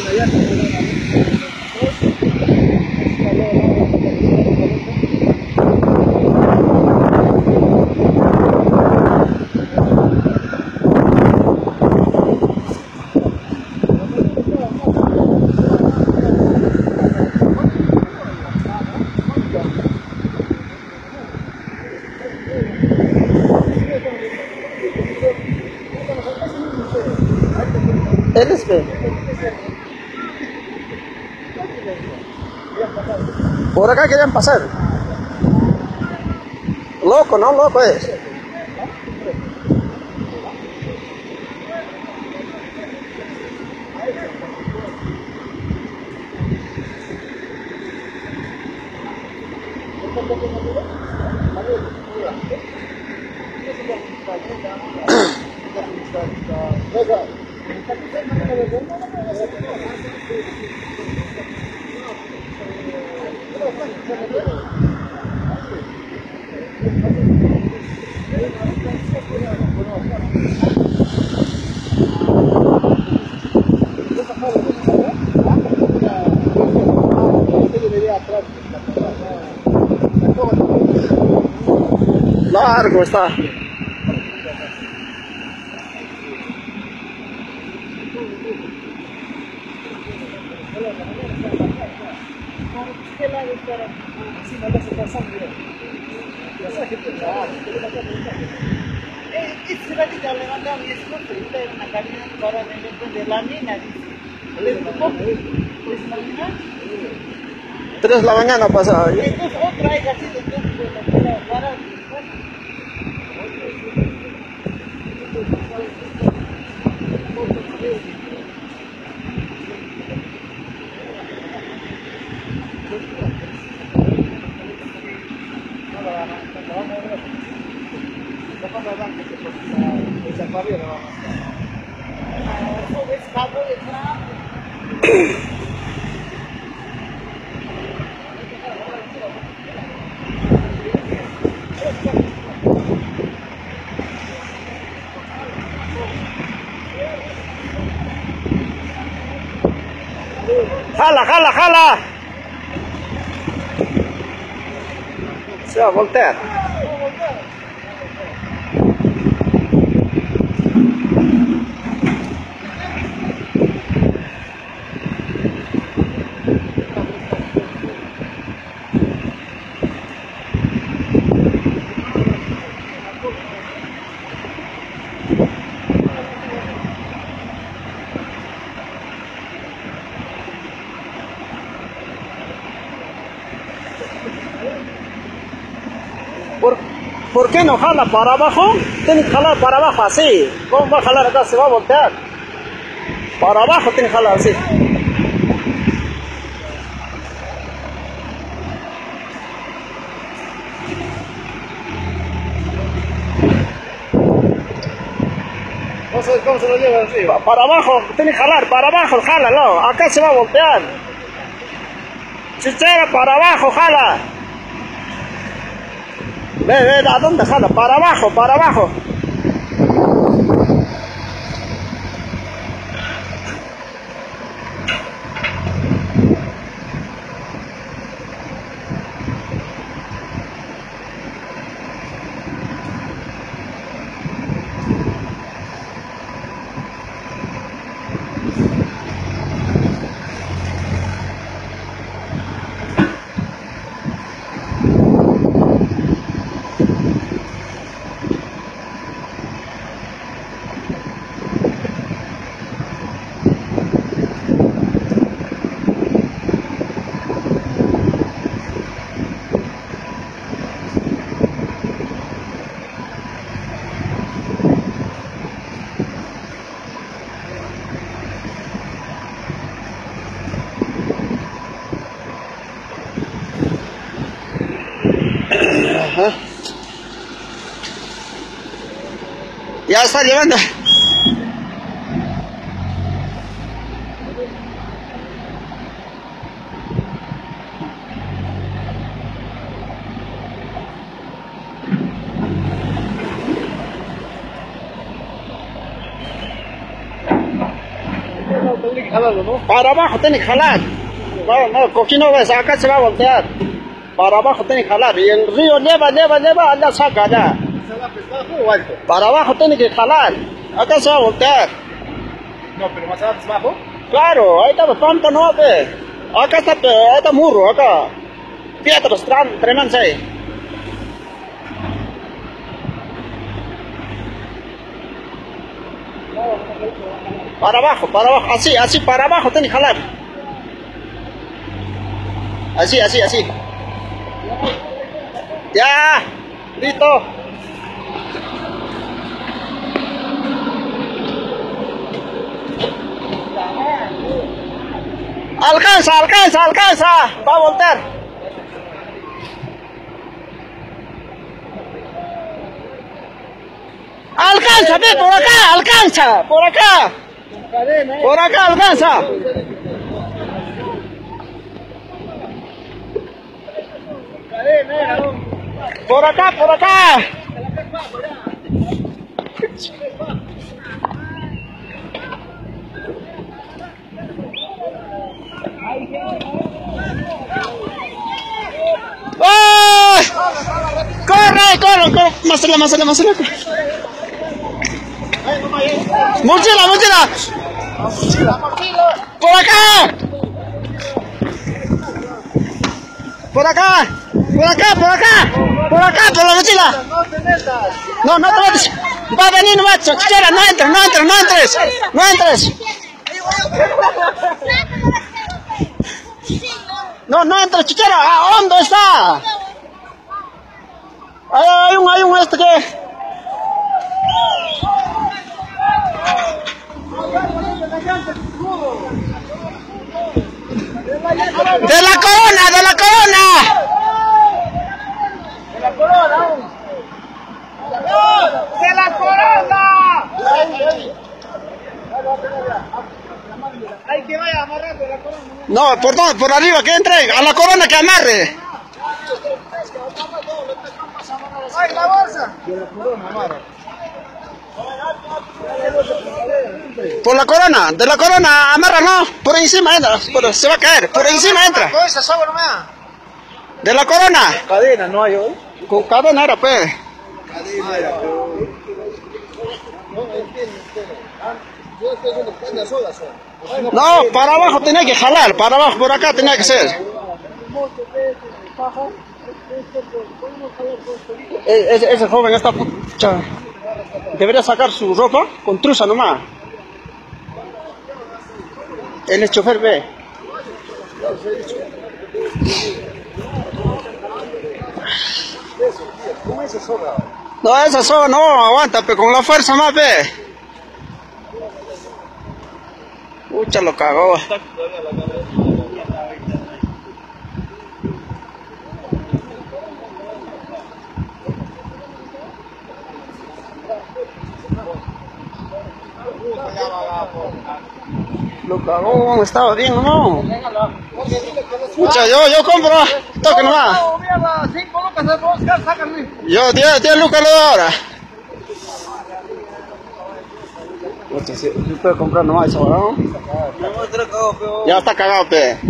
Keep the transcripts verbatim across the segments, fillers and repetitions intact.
Él es que por acá querían pasar. Loco, no, loco es. Largo está. Este ratito levantaba mi esposo y estaba en una camioneta para vender la mina. Tres de la mañana pasaba. Entonces otra hay así de tiempo para Jala, jala, jala. Se va a voltear. ¿Por, ¿Por qué no jala para abajo? Tiene que jalar para abajo así. ¿Cómo va a jalar acá? Se va a voltear. Para abajo tiene que jalar así. No sé cómo se lo lleva arriba. Para abajo, tiene que jalar, para abajo, jálalo. Acá se va a voltear. Chichera, para abajo, jala. Ve, ve, ¿a dónde jala? Para abajo, para abajo. Ajá. Ya está llevando. jalarlo, ¿no? Para abajo tiene que jalar. No, no, cochino ves, acá se va a voltear. Para abajo tiene que jalar. Y el río lleva, lleva, lleva, allá saca, allá. ¿Se va bajo o alto? Para abajo tiene que jalar. Acá se va a voltear. No, pero más abajo. Claro, ahí está el pampa, no ve. Acá está, ahí está muro, acá. Piedras tremendas ahí. Para abajo, para abajo, así, así, para abajo tiene que jalar. Así, así, así. Ya, listo. Alcanza, alcanza, alcanza. Va a voltear. Alcanza, ve por acá, alcanza, por acá. Por acá alcanza. Por acá, por acá. ¡Oh! ¡Corre, corre, corre! Más allá, más allá, más allá. ¡Mochila, mochila! ¡Por acá! ¡Por acá! ¡Por acá, por acá! ¡Por acá, por la mochila! No te metas. No, no te metas. Va a venir nomás, chichera, no entres, no entres, no entres. No entres. No, no entres, chichera. ¿A dónde está? Hay, hay un, hay un este que... ¡De la corona, de la corona! ¡De la corona! ¡De la corona! Hay que vaya amarrando la corona. No, por dónde, por arriba, que entre, a la corona que amarre. ¡Ay, la bolsa! De la corona, amarra. Por la corona, de la corona, amarra, no, por encima entra, por, se va a caer, por encima entra. Con esa soga no me da. De la corona, Cadena no hay hoy. con cadena era, pues. Cadena era, pero... No entiendo, yo estoy haciendo cadena sola, sola. No, para abajo tenía que jalar, para abajo, por acá tenía que ser. E- Ese, ese joven está pucha, debería sacar su ropa con truza nomás. Él es chofer, ve. ¿Cómo es esa soga? No, esa soga no aguanta, pero con la fuerza más, ve. Pucha, lo cagó. Lo cagó, estaba bien, ¿no? Pucha, yo, yo compro, toque nomás. Yo, diez, diez lucas le doy ahora. Pucha, si si puedo comprar nomás eso, ¿no? Ya está cagado, pe.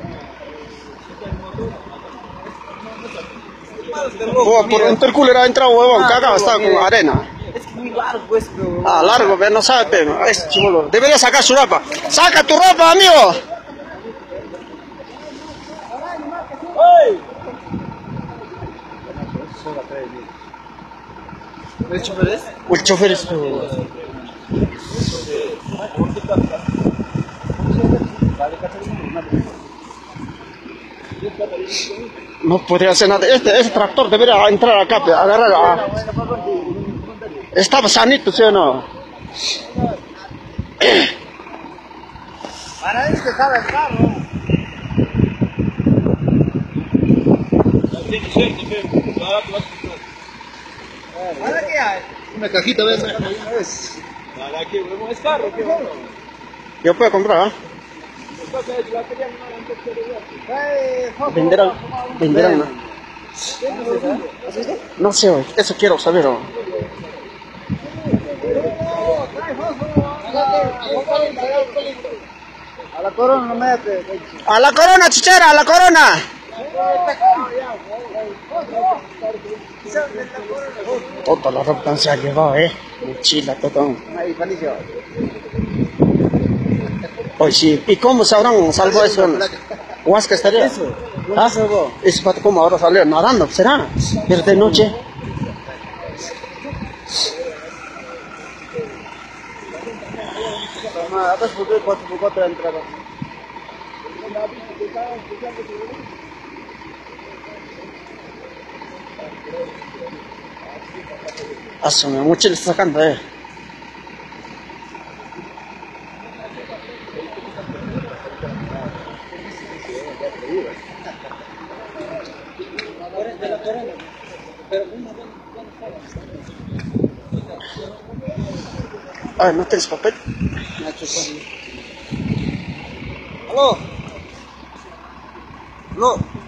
Por, por entre el cooler ha entrado, huevón, cagado, está con arena. Es que muy largo, pues, pero... Ah, largo, pero no sabe, pero es chivolo. Debería sacar su ropa. ¡Saca tu ropa, amigo! ¿El chofer es? El chofer es... No podría hacer nada. Este, este tractor debería entrar acá, pe, agarrar a... Estaba sanito, ¿sí o no? Para ahí se sabe el carro. ¿Para qué hay? Una cajita de esa. ¿Para qué? ¿Es carro? ¿Qué bueno? Yo puedo comprar, ¿ah? Venderán, venderán, ¿no? No sé, hoy, eso quiero saber, ¿no? la corona no mete. A la corona, chichera, a la corona. Toda la ropa se ha llevado, eh. Mochila, todo. Ahí, palicio. Oye, sí. ¿Y cómo se habrán salvado eso? ¿Huasca estaría? Eso. ¿Ah? Eso para cómo ahora salió nadando, ¿será? Pero de noche. Toma, atas pukul cuatro puluh cuatro entrada. Asume, mochila está sacando, eh. Ay, ¿no tienes papel? Aló. Aló.